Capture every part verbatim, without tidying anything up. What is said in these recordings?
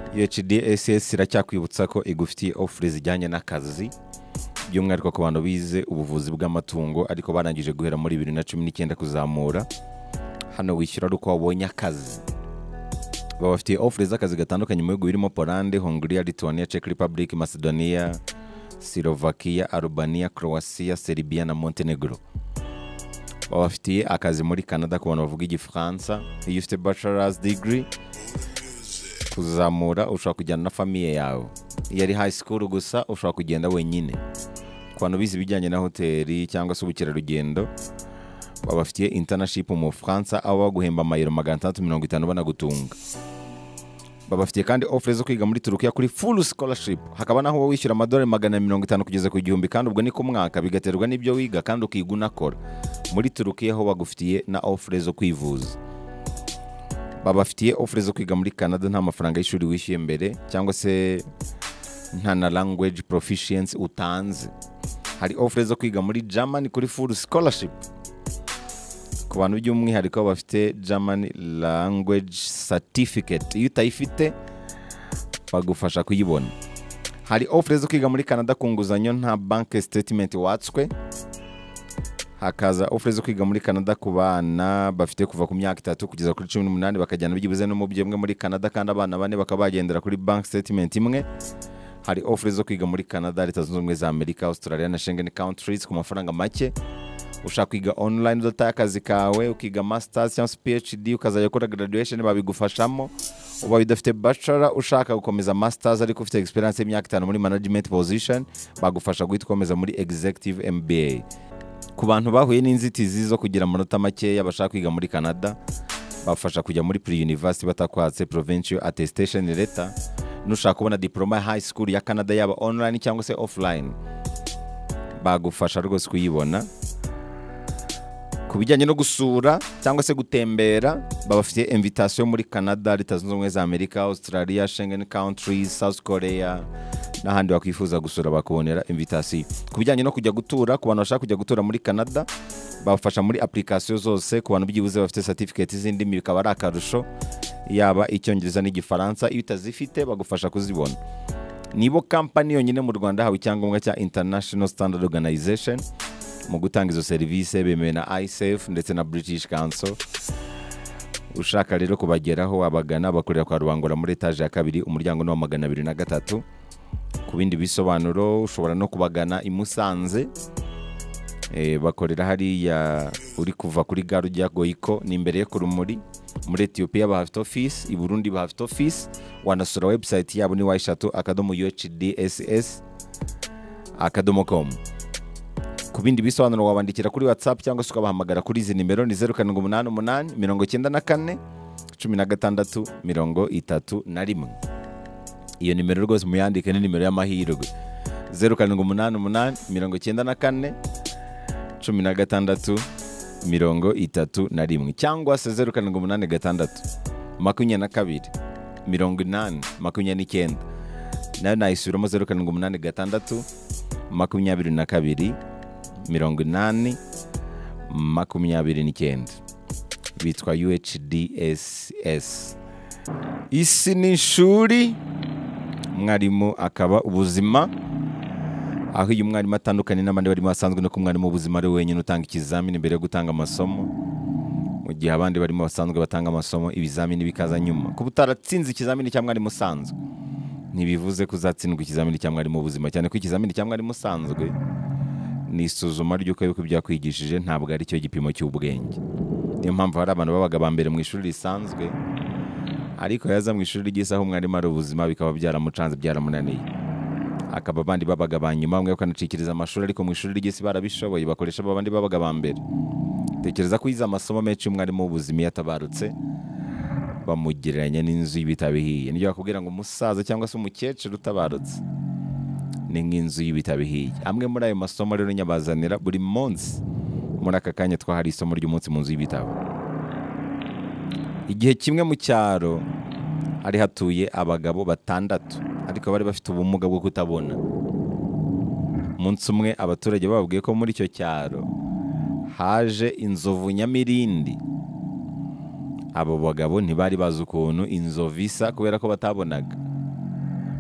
U H D S S iracyakwibutsa ko igufitiye offers zijyanye n'akazi by'umwihariko ku bantu bize ubuvuzi bw'amatungo ariko barangije guhera muri bibiri na cumi n'icyenda kuzamura. Hano wishyura ari uko wabonye akazi. Babafitiye offers z'akazi gatandukanye mu bihugu birimo Poland, Hungary, Lithuania, Czech Republic, Macedonia, Slovakia, Albania, Croatia, Serbia na Montenegro. Babafitiye akazi muri Canada ku bantu bavuga igifaransa. Iyo ufite bachelor's degree kuzamura ushobora kujyana na famiye yawe. Iyo ari high school gusa ushobora kugenda wenyine. Ku bantu bize ibijyanye na hoteli cyangwa se ubukerarugendo babafitiye internship mu Fransa aho baguhemba amayero magana atandatu mirongo itanu banagutunga. Babafitiye kandi offers zo kwiga muri Turukiya kuri full scholarship. Hakaba naho wishyura amadolari magana mirongo itanu kugeza ku gihumbi kandi ubwo ni ku mwaka bigaterwa n'ibyo wiga kandi ukiga unakora. Muri Turukiya ho bagufitiye na offers zo kwivuza. Babafitiye offers zo kwiga muri Canada nta mafaranga y'ishuri wishyuye mbere cyangwa se nta na language proficiency utanze. Hari offers zo kwiga muri Germany kuri full scholarship. Ku bantu by'umwihariko bafite German language certificate iyo utayifite bagufasha kuyibona. Hari offers zo kwiga muri Canada ku nguzanyo nta bank statement watswe. Hakaza offers zo kwiga muri Canada ku bana bafite kuva ku myaka itatu kugeza kuri cumi n'umunani bakajyana bigibuze no mu byemwe muri Canada kandi abana bane bakabagendera kuri bank statement imwe. Hari offers zo kwiga muri Canada, Leta Zunze Ubumwe za Amerika, Australia na Schengen countries ku mafaranga make. Ushaka kwiga online udataye akazi kawe ukiga masters cyangwa PhD ukazajya gukora graduation babigufashamo. Uba bidafite bachelor ushaka gukomeza masters ariko ufite experience y'imyaka itanu muri management position bagufasha guhita ukomeza muri executive M B A. Ku bantu bahuye n'inzitizi zo kugira amanota makeya bashaka kwiga muri Canada bafasha kujya muri pre-university batakwatse provincial attestation letter. Nushaka kubona diploma ya high school ya Canada yaba online cyangwa se offline bagufasha rwose kuyibona. Ku bijyanye no gusura cyangwa se gutembera babafitiye invitation muri Canada, Leta Zunze Ubumwe za Amerika, Australia, Schengen countries, South Korea n'ahandi wakwifuza gusura bakubonera invitation. Ku bijyanye no kujya gutura ku bantu bashaka kujya gutura muri Canada babafasha muri application zose. Ku bantu byibuze bafite certificate zindi bikaba ari akarusho yaba icyongereza n'igifaransa. Iyo utazifite bagufasha kuzibona. Nibo company yonyine mu Rwanda hawe icyangombwa cya International Standard Organization mu gutanga izo serivisi bemewe na I S A F ndetse na British Council. Ushaka rero kubageraho abagana bakorera kwa Rubangura muri etage ya kabiri umuryango no magana abiri na gatatu. Ku bindi bisobanuro ushobora no kubagana i Musanze. Eh bakorera hariya uri kuva kuri gare ujya Goiko ni imbere yo ku Rumuri. Muri Ethiopia bahafite office, i Burundi bahafite office. Wanasura website yabo ni wayishatu akadomo U H D S S akadomo com. Ku bindi bisobanuro wabandikira kuri WhatsApp cyangwa se ukabahamagara kuri izi nimero ni zeru karindwi umunani umunani mirongo icyenda na kane cumi na gatandatu mirongo itatu na rimwe. Iyo nimero rwose muyandike ni nimero y'amahirwe. zeru karindwi umunani umunani mirongo icyenda na kane cumi na gatandatu mirongo itatu na rimwe cyangwa se zeru karindwi umunani gatandatu makumyabiri na kabiri mirongo inani makumyabiri n'icyenda. Nayo nayisubiramo zeru karindwi umunani gatandatu makumyabiri na kabiri mirongo inani makumyabiri n'icyenda. Bitwa U H D S S. Isi ni ishuri, mwarimu akaba ubuzima. Aho uyu mwarimu atandukanye n'abandi barimo basanzwe no ku mwarimu ubuzima ari wenyine utanga ikizamini mbere yo gutanga amasomo, mu gihe abandi barimo basanzwe batanga amasomo ibizamini bikaza nyuma. Kuba utaratsinze ikizamini cya mwarimu usanzwe ntibivuze ko uzatsindwa ikizamini cya mwarimu ubuzima, cyane ko ikizamini cya mwarimu usanzwe ni isuzuma ry'uko yuko byakwigishije ntabwo ari cyo gipimo cy'ubwenge. Niyo mpamvu hari abantu babaga ba mbere mu ishuri risanzwe ariko yaza mu ishuri ry'isaho umwarimu ari ubuzima bikaba byaramucanze byaramunaniye, akaba abandi babaga ba nyuma bamwe bakanacikiriza amashuri ariko mu ishuri ry'isi barabishoboye bakoresha abandi babaga ba mbere. Tekereza ko yize amasomo menshi y'umwarimu w'ubuzima yatabarutse bamugereranya n'inzu y'ibitabihiye. Niyo bakubwira ngo umusaza cyangwa se umukecuru utabarutse ni nk'inzu y'ibitabihiye. Amwe muri ayo masomo rero nyabazanira buri munsi. Muri aka kanya twahari isomo ry'umunsi mu nzu y'ibitabo. Igihe kimwe mu cyaro hari hatuye abagabo batandatu ariko bari bafite ubumuga bwo kutabona. Umunsi umwe abaturage bababwiye ko muri icyo cyaro haje inzovu nyamirindi. Abo bagabo ntibari bazi ukuntu inzovu isa kubera ko batabonaga.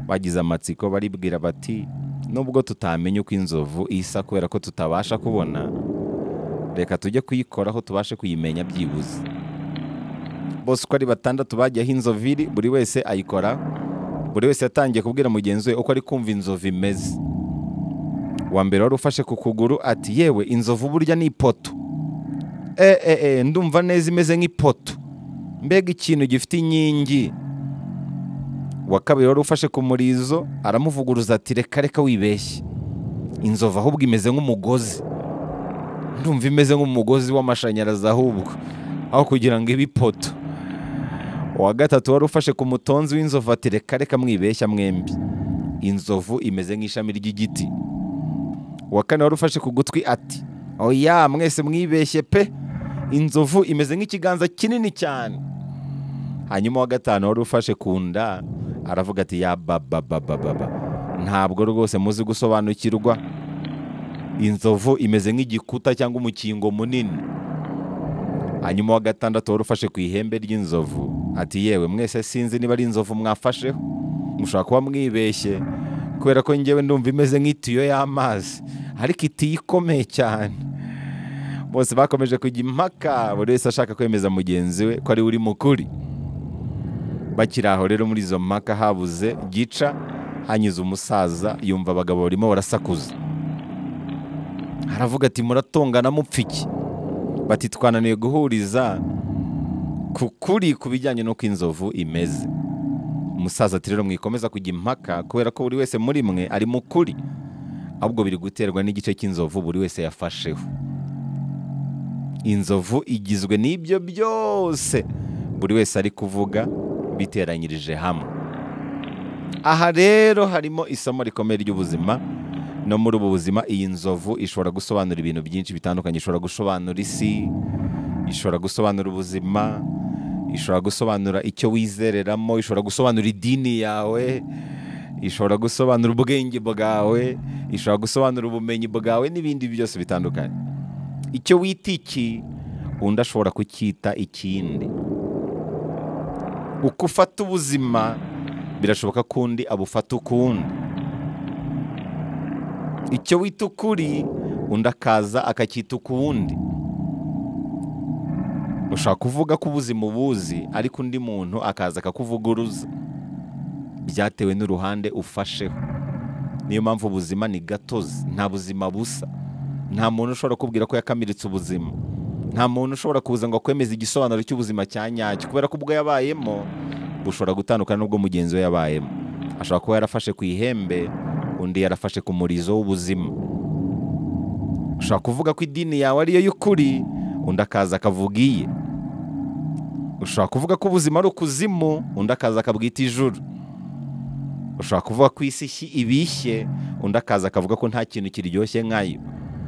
bagize amatsiko baribwira bati nubwo tutamenya uko inzovu isa kubera ko tutabasha kubona, reka tujye kuyikoraho tubashe kuyimenya byibuze. Bose uko ari batandatu bajyaho inzovu iri, buri wese ayikora, buri wese yatangiye kubwira mugenzi we uko ari kumva inzovu imeze. Wa mbere wari ufashe ku kuguru ati yewe inzovu burya ni ipoto, e e e ndumva neza imeze nk'ipoto, mbega ikintu gifite inkingi. Wa kabiri wari ufashe ku murizo aramuvuguruza ati reka reka wibeshye, inzovu ahubwo imeze nk'umugozi, ndumva imeze nk'umugozi w'amashanyarazi ahubwo aho kugira ngo ibe ipoto. Wa gatatu wari ufashe ku mutonzi w'inzovu ati reka reka mwibeshya mwembi, inzovu imeze nk'ishami ry'igiti. Wa kane wari ufashe ku gutwi ati oya mwese mwibeshye pe, inzovu imeze nk'ikiganza kinini cyane. Hanyuma wa gatanu wari ufashe ku nda aravuga ati ya baba baba baba, ntabwo rwose muzi gusobanukirwa, inzovu imeze nk'igikuta cyangwa umukingo munini. Hanyuma wa gatandatu wari ufashe ku ihembe ry'inzovu ati yewe mwese sinzi niba ari inzovu mwafasheho, mushobora kuba mwibeshye kubera ko njyewe ndumva imeze nk'itiyo y'amazi, ariko itiyo ikomeye cyane. Bose bakomeje kujya impaka, buri wese ashaka kwemeza mugenzi we ko ari uri mukuri. Bakiri aho rero muri izo mpaka habuze gica, hanyuze umusaza yumva abagabo barimo barasakuza, aravuga ati muratongana mupfiki. Bati twananiye guhuriza ku kuri ku bijyanye n'uko inzovu imeze. Umusaza ati rero mwikomeza kujya impaka kubera ko buri wese muri mwe ari mukuri, ahubwo biri guterwa n'igice cy'inzovu buri wese yafasheho. Inzovu igizwe n'ibyo byose buri wese ari kuvuga biteranyirije hamwe. Aha rero harimo isomo rikomeye ry'ubuzima. No muri ubu buzima iyi nzovu ishobora gusobanura ibintu byinshi bitandukanye. Ishobora gusobanura isi, ishobora gusobanura ubuzima, ishobora gusobanura icyo wizereramo, ishobora gusobanura idini yawe, ishobora gusobanura ubwenge bwawe, ishobora gusobanura ubumenyi bwawe n'ibindi byose bitandukanye. Icyo wita iki undi ashobora kucyita ikindi. Uko ufata ubuzima birashoboka ko undi abufata ukundi. Icyo wita ukuri undi akaza akacyita ukundi. Ushaka kuvuga ko ubuzima ubuzi ariko undi muntu akaza akakuvuguruza, byatewe n'uruhande ufasheho. Niyo mpamvu ubuzima ni gatozi, nta buzima busa. Nta muntu ushobora kubwira ko yakamiritse ubuzima, nta muntu ushobora kuza ngo akwemeze igisobanuro cy'ubuzima cya nyacyo, kubera ko ubwo yabayemo bushobora gutandukana n'ubwo mugenzi we yabayemo. Ashobora kuba yarafashe ku ihembe, undi yarafashe ku murizo w'ubuzima. Ushobora kuvuga ko idini yawe ariyo y'ukuri, undi akaza akavuga iye. Ushobora kuvuga ko ubuzima ari ukuzimu, undi akaza akabwita ijuru. Ushobora kuvuga ko isi ibishye, undi akaza akavuga ko nta kintu kiryoshye nkayo.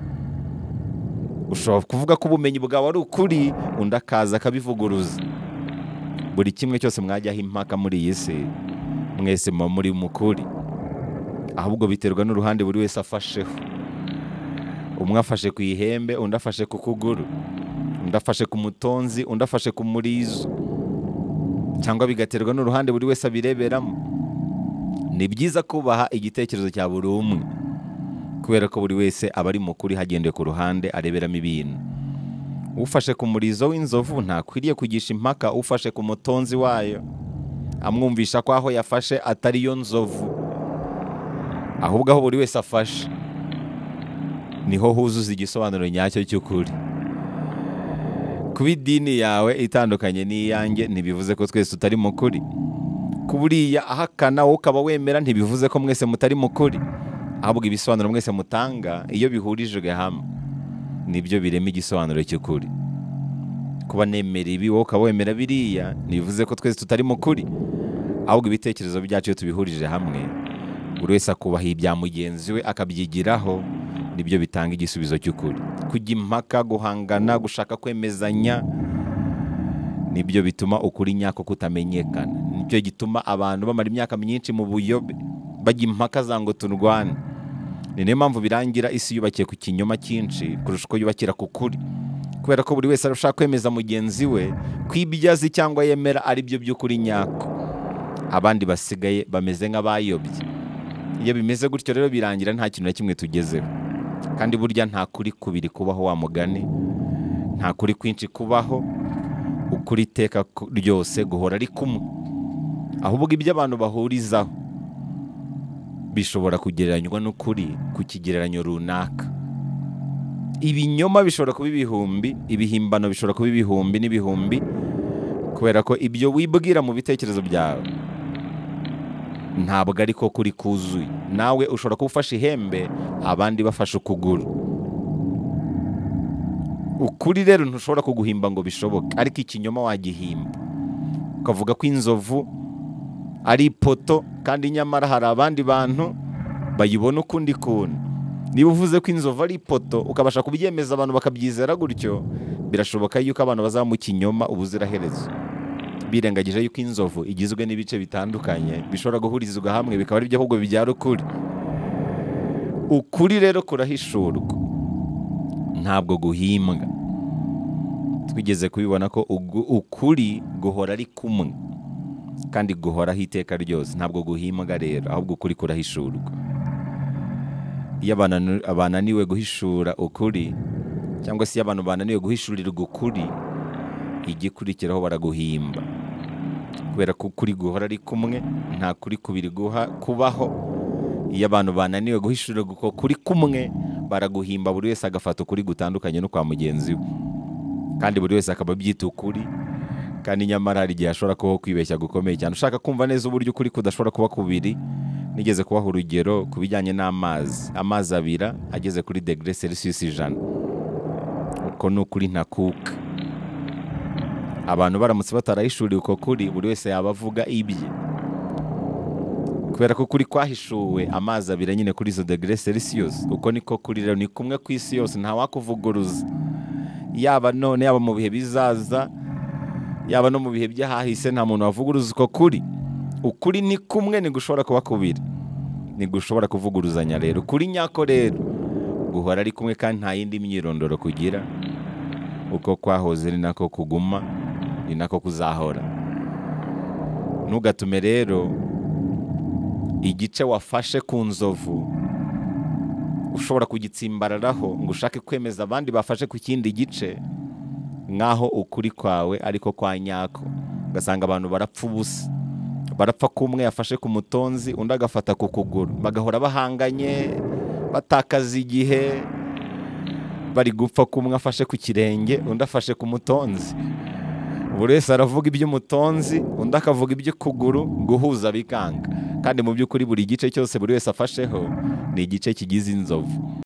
Ushobora kuvuga ko ubumenyi bwawe ari ukuri, undi akaza akabivuguruza. Buri kimwe cyose mwajyaho impaka muri iyi si, mwese muba muri mukuri, ahubwo biterwa n'uruhande buri wese afasheho. Umwe afashe ku ihembe, undi afashe ku kuguru, undi afashe ku mutonzi, undi afashe ku murizo, cyangwa bigaterwa n'uruhande buri wese abireberamo. Ni byiza kubaha igitekerezo cya buri umwe, kubera ko buri wese aba ari mukuri hagendeye ku ruhande areberamo ibintu. Ufashe ku murizo w'inzovu ntakwiriye kugisha impaka ufashe ku mutonzi wayo, amwumvisha ko aho yafashe atari yo nzovu, ahubwo aho buri wese afashe niho huzuza igisobanuro nyacyo cy'ukuri. Kuba idini yawe itandukanye n'iyanjye ntibivuze ko twese tutari mukuri. Kuburiya ahakana wowe ukaba wemera ntibivuze ko mwese mutari mukuri, ahubwo ibisobanuro mwese mutanga iyo bihurijwe hamwe nibyo birema igisobanuro cy'ukuri. Kuba nemera ibi wowe ukaba wemera biriya ntibivuze ko twese tutari mukuri, ahubwo ibitekerezo byacu iyo tubihurije hamwe buri wese akubaha ibya mugenzi we akabyigiraho, nibyo bitanga igisubizo cy'ukuri. Kujya impaka, guhangana, gushaka kwemezanya nibyo bituma ukuri nyako kutamenyekana. Nicyo gituma abantu bamara imyaka myinshi mu buyobe bajya impaka za ngo turwane. Ni niyo mpamvu birangira isi yubakiye ku kinyoma cyinshi kurusha uko yubakira ku kuri, kubera ko buri wese arashaka kwemeza mugenzi we ko ibyo azi cyangwa yemera ari byo by'ukuri nyako. abandi basigaye bameze nk'abayobye. Iyo bimeze gutyo rero birangira nta kintu na kimwe tugezeho. Kandi burya nta kuri kubiri kubaho wa mugani, nta kuri kwinshi kubaho, ukuri iteka ryose guhora ari kumwe. Ahubwo ibyo abantu bahurizaho bishobora kugereranywa n'ukuri ku kigereranyo runaka. Ibinyoma bishobora kuba ibihumbi, ibihimbano bishobora kuba ibihumbi n'ibihumbi, kubera ko ibyo wibwira mu bitekerezo byawe ntabwo ariko kuri kuzuye. Nawe ushobora kuba ufashe ihembe, abandi bafashe ukuguru. Ukuri rero ntushobora kuguhimba ngo bishoboke, ariko ikinyoma wagihimba ukavuga ko inzovu ari ipoto, kandi nyamara hari abandi bantu bayibona ukundi kuntu. Niba uvuze ko inzovu ari ipoto ukabasha kubyemeza abantu bakabyizera gutyo, birashoboka yuko abantu bazaba mu kinyoma ubuziraherezo, birengagije yuko inzovu igizwe n'ibice bitandukanye bishobora guhurizwa hamwe bikaba ari byo ahubwo bibyara ukuri. Ukuri rero kurahishurwa, ntabwo guhimbwa. Twigeze kubibona ko ukuri guhora ari kumwe kandi guhoraho iteka ryose, ntabwo guhimbwa rero, ahubwo ukuri kurahishurwa. Iyo abantu bananiwe guhishura ukuri, cyangwa se iyo abantu bananiwe guhishurirwa ukuri, igikurikiraho baraguhimba, kubera ko ukuri guhora ari kumwe, nta kuri kubiri guha kubaho. Iyo abantu bananiwe guhishurirwa uko kuri kumwe, baraguhimba, buri wese agafata ukuri gutandukanye no kwa mugenzi we, kandi buri wese akaba abyita ukuri. Kandi nyamara hari igihe ashobora kubaho kwibeshya gukomeye cyane. Ushaka kumva neza uburyo ukuri kudashobora kuba kubiri, nigeze kubaha urugero ku bijyanye n'amazi. Amazi abira ageze kuri degre Celsius ijana, uko ni ukuri ntakuka. Abantu baramutse batarahishuriwe uko kuri, buri wese yaba avuga ibye, kubera ko kuri kwahishuwe amazi abira nyine kuri izo degre Celsius. Uko niko kuri rero, ni kumwe ku isi yose, nta wakuvuguruza, yaba none yaba mu bihe bizaza, yaba no mu bihe by'ahahise, nta muntu wavuguruza uko kuri. Ukuri ni kumwe, ntigushobora kuba kubiri, ntigushobora kuvuguruzanya. Rero ukuri nyako rero guhora ari kumwe, kandi nta yindi myirondoro kugira. Uko kwahoze ni nako kuguma, ni nako kuzahora. Ntugatume rero igice wafashe ku nzovu ushobora kugitsimbararaho ngo ushake kwemeza abandi bafashe ku kindi gice, nkaho ukuri kwawe ariko kwa nyako. Ugasanga abantu barapfa ubusa, barapfa ko umwe yafashe ku mutonzi undi agafata ku kuguru, bagahora bahanganye, batakaza igihe, bari gupfa ko umwe afashe ku kirenge undi afashe ku mutonzi. Buri wese aravuga iby'umutonzi, undi akavuga iby'ukuguru, guhuza bikanga. Kandi mu by'ukuri buri gice cyose buri wese afasheho ni igice kigize inzovu.